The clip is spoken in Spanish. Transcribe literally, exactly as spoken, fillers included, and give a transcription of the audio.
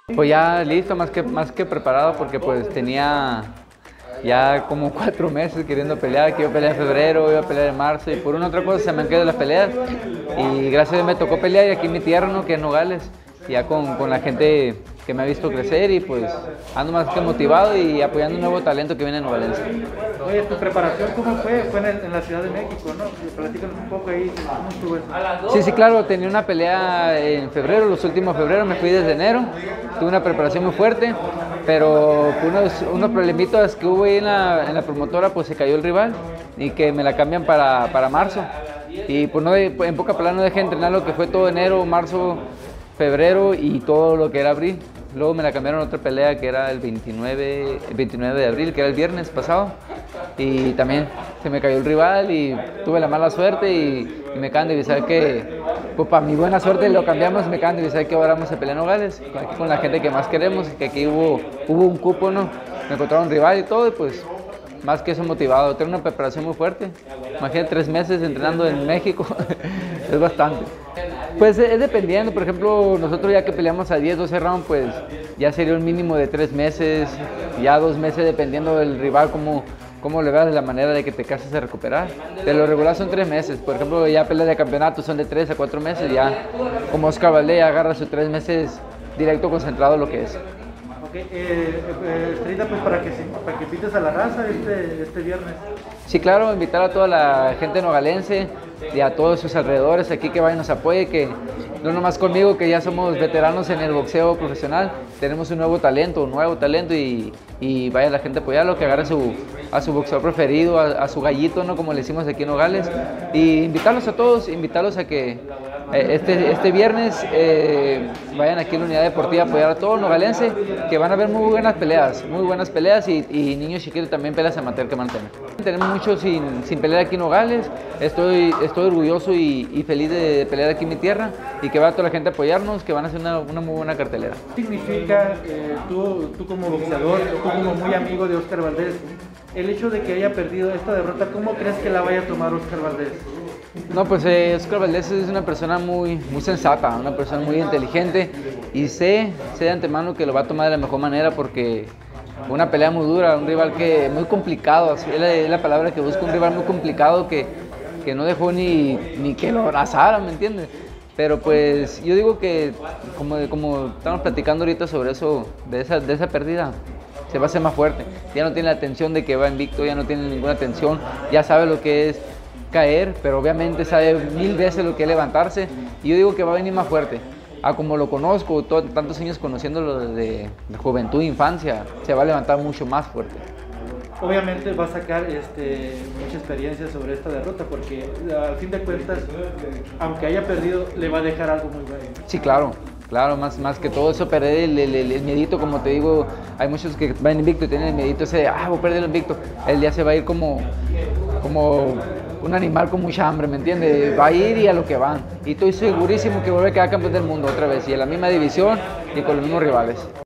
Pues ya listo, más que, más que preparado, porque pues tenía ya como cuatro meses queriendo pelear, que iba a pelear en febrero, iba a pelear en marzo, y por una u otra cosa se me han quedado las peleas, y gracias a Dios me tocó pelear y aquí en mi tierra, ¿no? Que es Nogales, ya con, con la gente que me ha visto crecer, y pues ando más que motivado y apoyando un nuevo talento que viene en Nogales. Oye, ¿tu preparación cómo fue? Fue en, el, en la Ciudad de México, ¿no? Platícanos un poco ahí, ¿cómo estuvo eso? Sí, sí, claro, tenía una pelea en febrero, los últimos de febrero, me fui desde enero, tuve una preparación muy fuerte, pero por unos, unos problemitas que hubo ahí en la, en la promotora, pues se cayó el rival y que me la cambian para, para marzo. Y pues no, en poca palabra no dejé de entrenar lo que fue todo enero, marzo, febrero y todo lo que era abril. Luego me la cambiaron a otra pelea que era el veintinueve, el veintinueve de abril, que era el viernes pasado. Y también se me cayó el rival y tuve la mala suerte y, y me acaban de avisar que, pues para mi buena suerte lo cambiamos y me acaban de avisar que ahora vamos a pelear en Nogales, aquí con la gente que más queremos, que aquí hubo, hubo un cupo, ¿no? Me encontraron un rival y todo, y pues más que eso motivado. Tengo una preparación muy fuerte. Imagínate tres meses entrenando en México, es bastante. Pues es dependiendo, por ejemplo, nosotros ya que peleamos a diez, doce rounds, pues ya sería un mínimo de tres meses, ya dos meses dependiendo del rival, cómo, cómo le veas de la manera de que te cases a recuperar. De lo regular son tres meses, por ejemplo, ya peleas de campeonato son de tres a cuatro meses, ya como Oscar Valdez agarra sus tres meses directo concentrado lo que es. Ok, eh, eh, Estrella, pues para que, para que invites a la raza este, este viernes. Sí, claro, invitar a toda la gente nogalense y a todos sus alrededores aquí que vayan y nos apoye, que no nomás conmigo, que ya somos veteranos en el boxeo profesional, tenemos un nuevo talento, un nuevo talento y, y vaya la gente a apoyarlo, que agarre a su, a su boxeador preferido, a, a su gallito, ¿no? Como le decimos aquí en Nogales, y invitarlos a todos, invitarlos a que eh, este, este viernes eh, vayan aquí a la unidad deportiva a apoyar a todo nogalense, que van a ver muy buenas peleas, muy buenas peleas y, y niños chiquitos también peleas amateur que van a tener. Tenemos mucho sin, sin pelear aquí en Nogales, estoy, estoy orgulloso y, y feliz de pelear aquí en mi tierra y que va toda la gente a apoyarnos, que van a hacer una, una muy buena cartelera. ¿Qué significa eh, tú, tú como boxeador, tú como muy amigo de Oscar Valdez, el hecho de que haya perdido esta derrota, cómo crees que la vaya a tomar Oscar Valdez? No, pues eh, Oscar Valdez es una persona muy, muy sensata, una persona muy inteligente y sé, sé de antemano que lo va a tomar de la mejor manera porque una pelea muy dura, un rival que muy complicado, así es la, es la palabra que busco, un rival muy complicado que, que no dejó ni, ni que lo abrazara, ¿me entiendes? Pero pues yo digo que como, como estamos platicando ahorita sobre eso, de esa, de esa pérdida, se va a hacer más fuerte. Ya no tiene la tensión de que va invicto, ya no tiene ninguna tensión, ya sabe lo que es caer, pero obviamente sabe mil veces lo que es levantarse. Y yo digo que va a venir más fuerte. A como lo conozco, todo, tantos años conociéndolo desde de juventud, infancia, se va a levantar mucho más fuerte. Obviamente va a sacar este, mucha experiencia sobre esta derrota porque al fin de cuentas, aunque haya perdido, le va a dejar algo muy bueno. Sí, claro, claro, más, más que todo eso, perder el, el, el, el miedito, como te digo, hay muchos que van invicto y tienen el miedito ese de, ah, voy a perder el invicto, el día se va a ir como, como un animal con mucha hambre, ¿me entiendes? Va a ir y a lo que van, y estoy segurísimo que vuelve a quedar campeón del mundo otra vez, y en la misma división y con los mismos rivales.